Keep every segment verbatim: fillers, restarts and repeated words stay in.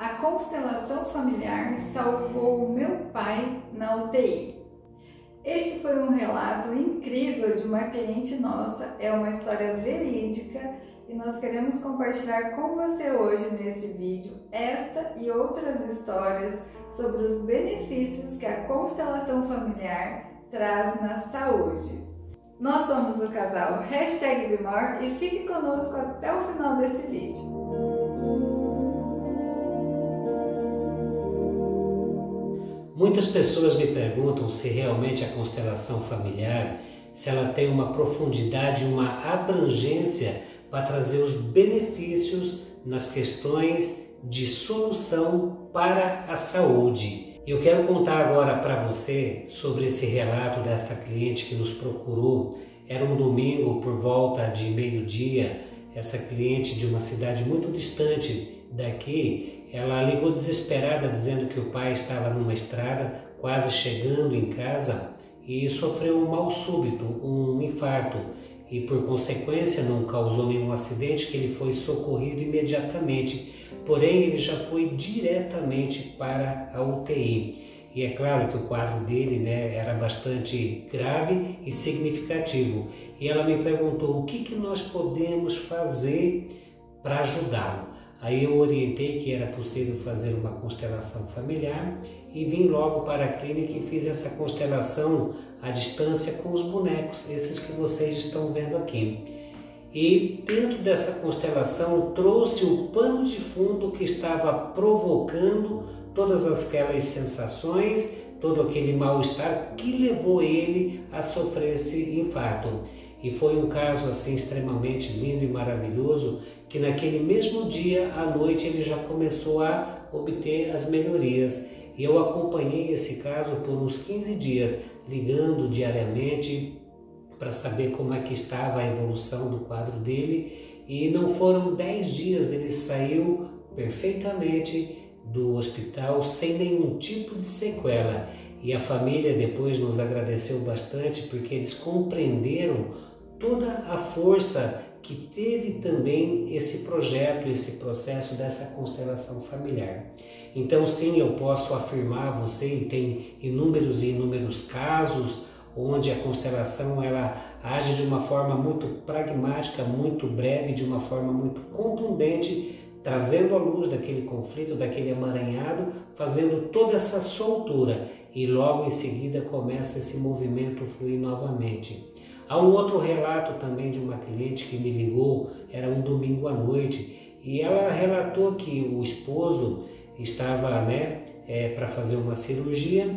A constelação familiar salvou o meu pai na U T I. Este foi um relato incrível de uma cliente nossa, é uma história verídica e nós queremos compartilhar com você hoje nesse vídeo esta e outras histórias sobre os benefícios que a constelação familiar traz na saúde. Nós somos o casal hashtag Bimor e fique conosco até o final desse vídeo. Muitas pessoas me perguntam se realmente a constelação familiar, se ela tem uma profundidade, uma abrangência para trazer os benefícios nas questões de solução para a saúde. Eu quero contar agora para você sobre esse relato desta cliente que nos procurou. Era um domingo por volta de meio-dia. Essa cliente de uma cidade muito distante daqui, ela ligou desesperada dizendo que o pai estava numa estrada, quase chegando em casa, e sofreu um mal súbito, um infarto, e por consequência não causou nenhum acidente, que ele foi socorrido imediatamente, porém ele já foi diretamente para a U T I. E é claro que o quadro dele, né, era bastante grave e significativo. E ela me perguntou o que, que nós podemos fazer para ajudá-lo. Aí eu orientei que era possível fazer uma constelação familiar e vim logo para a clínica e fiz essa constelação à distância com os bonecos, esses que vocês estão vendo aqui. E dentro dessa constelação trouxe o pano de fundo que estava provocando todas aquelas sensações, todo aquele mal-estar que levou ele a sofrer esse infarto. E foi um caso assim extremamente lindo e maravilhoso, que naquele mesmo dia, à noite, ele já começou a obter as melhorias. E eu acompanhei esse caso por uns quinze dias, ligando diariamente para saber como é que estava a evolução do quadro dele. E não foram dez dias, ele saiu perfeitamente do hospital sem nenhum tipo de sequela. E a família depois nos agradeceu bastante porque eles compreenderam toda a força que teve também esse projeto, esse processo dessa constelação familiar. Então sim, eu posso afirmar a você, e tem inúmeros e inúmeros casos onde a constelação ela age de uma forma muito pragmática, muito breve, de uma forma muito contundente, trazendo a luz daquele conflito, daquele emaranhado, fazendo toda essa soltura e logo em seguida começa esse movimento fluir novamente. Há um outro relato também de uma cliente que me ligou, era um domingo à noite, e ela relatou que o esposo estava né, é, para fazer uma cirurgia,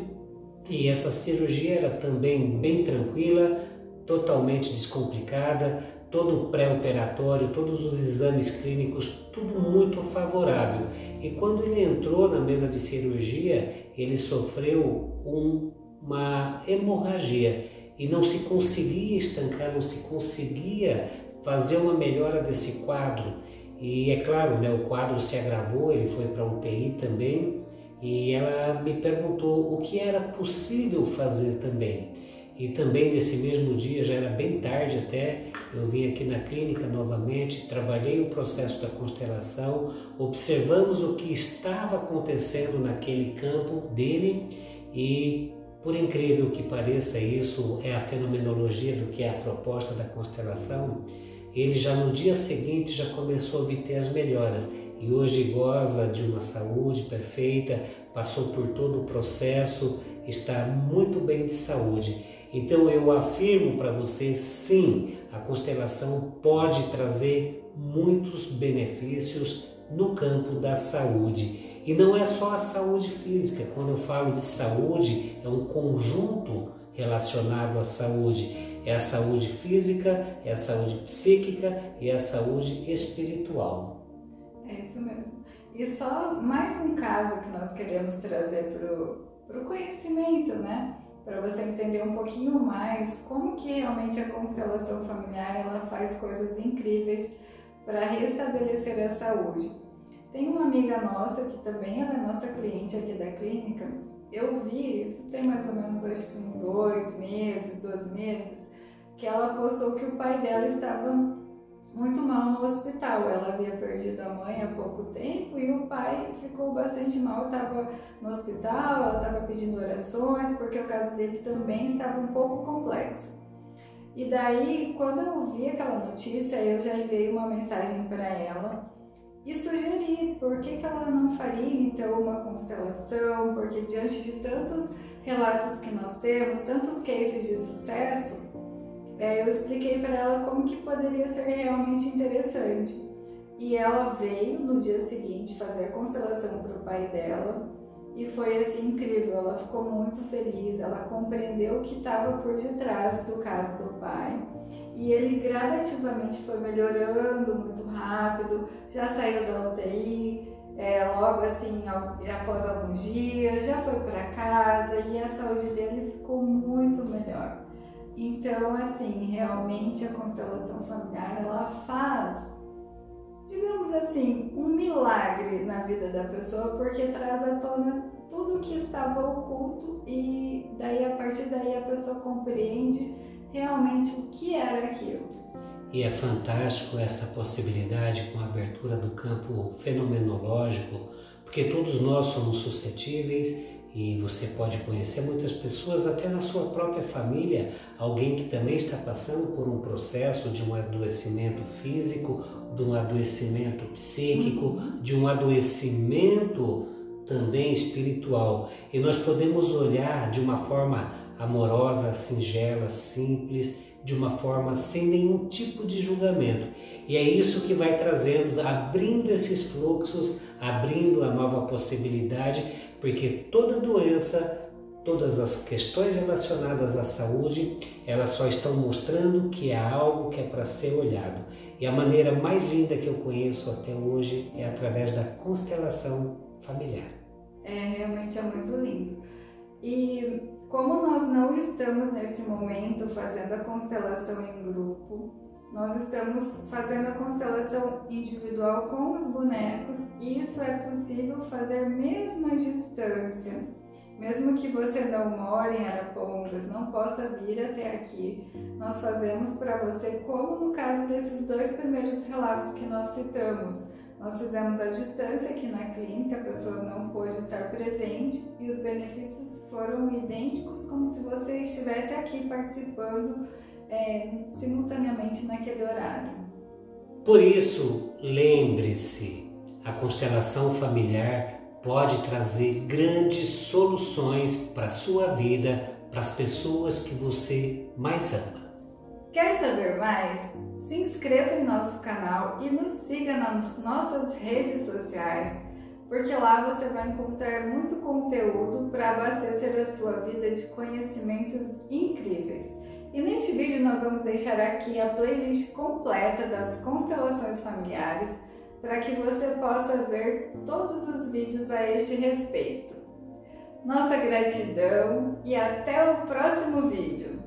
e essa cirurgia era também bem tranquila, totalmente descomplicada, todo o pré-operatório, todos os exames clínicos, tudo muito favorável. E quando ele entrou na mesa de cirurgia, ele sofreu um, uma hemorragia. E não se conseguia estancar, não se conseguia fazer uma melhora desse quadro. E é claro, né, o quadro se agravou, ele foi para a U T I também, e ela me perguntou o que era possível fazer também. E também nesse mesmo dia, já era bem tarde até, eu vim aqui na clínica novamente, trabalhei o processo da constelação, observamos o que estava acontecendo naquele campo dele e, por incrível que pareça, isso é a fenomenologia do que é a proposta da constelação, ele já no dia seguinte já começou a obter as melhoras e hoje goza de uma saúde perfeita, passou por todo o processo, está muito bem de saúde. Então eu afirmo para você, sim, a constelação pode trazer muitos benefícios no campo da saúde. E não é só a saúde física, quando eu falo de saúde, é um conjunto relacionado à saúde. É a saúde física, é a saúde psíquica e é a saúde espiritual. É isso mesmo. E só mais um caso que nós queremos trazer para o conhecimento, né? Para você entender um pouquinho mais como que realmente a constelação familiar ela faz coisas incríveis para restabelecer a saúde. Tem uma amiga nossa que também ela é nossa cliente aqui da clínica. Eu vi isso tem mais ou menos acho que uns oito meses, doze meses, que ela postou que o pai dela estava muito mal no hospital. Ela havia perdido a mãe há pouco tempo e o pai ficou ficou bastante mal, estava no hospital, ela estava pedindo orações, porque o caso dele também estava um pouco complexo. E daí, quando eu vi aquela notícia, eu já enviei uma mensagem para ela e sugeri por que, que ela não faria então uma constelação, porque diante de tantos relatos que nós temos, tantos cases de sucesso, é, eu expliquei para ela como que poderia ser realmente interessante. E ela veio no dia seguinte fazer a constelação para o pai dela e foi assim incrível, ela ficou muito feliz, ela compreendeu o que estava por detrás do caso do pai e ele gradativamente foi melhorando muito rápido, já saiu da U T I, é, logo assim após alguns dias, já foi para casa e a saúde dele ficou muito melhor. Então assim, realmente a constelação familiar ela faz, digamos assim, um milagre na vida da pessoa, porque traz à tona tudo o que estava oculto e daí a partir daí a pessoa compreende realmente o que era aquilo. E é fantástico essa possibilidade com a abertura do campo fenomenológico, porque todos nós somos suscetíveis e você pode conhecer muitas pessoas, até na sua própria família, alguém que também está passando por um processo de um adoecimento físico, de um adoecimento psíquico, de um adoecimento também espiritual. E nós podemos olhar de uma forma amorosa, singela, simples, de uma forma sem nenhum tipo de julgamento. E é isso que vai trazendo, abrindo esses fluxos, abrindo a nova possibilidade, porque toda doença, todas as questões relacionadas à saúde, elas só estão mostrando que é algo que é para ser olhado. E a maneira mais linda que eu conheço até hoje é através da constelação familiar. É, realmente é muito lindo. E como nós não estamos nesse momento fazendo a constelação em grupo, nós estamos fazendo a constelação individual com os bonecos e isso é possível fazer mesmo à distância. Mesmo que você não more em Arapongas, não possa vir até aqui, nós fazemos para você como no caso desses dois primeiros relatos que nós citamos. Nós fizemos à distância aqui na clínica, a pessoa não pôde estar presente e os benefícios foram idênticos como se você estivesse aqui participando é, simultaneamente naquele horário. Por isso, lembre-se, a constelação familiar pode trazer grandes soluções para a sua vida, para as pessoas que você mais ama. Quer saber mais? Se inscreva em nosso canal e nos siga nas nossas redes sociais, porque lá você vai encontrar muito conteúdo para abastecer a sua vida de conhecimentos incríveis. E neste vídeo nós vamos deixar aqui a playlist completa das constelações familiares, para que você possa ver todos os vídeos a este respeito. Nossa gratidão e até o próximo vídeo!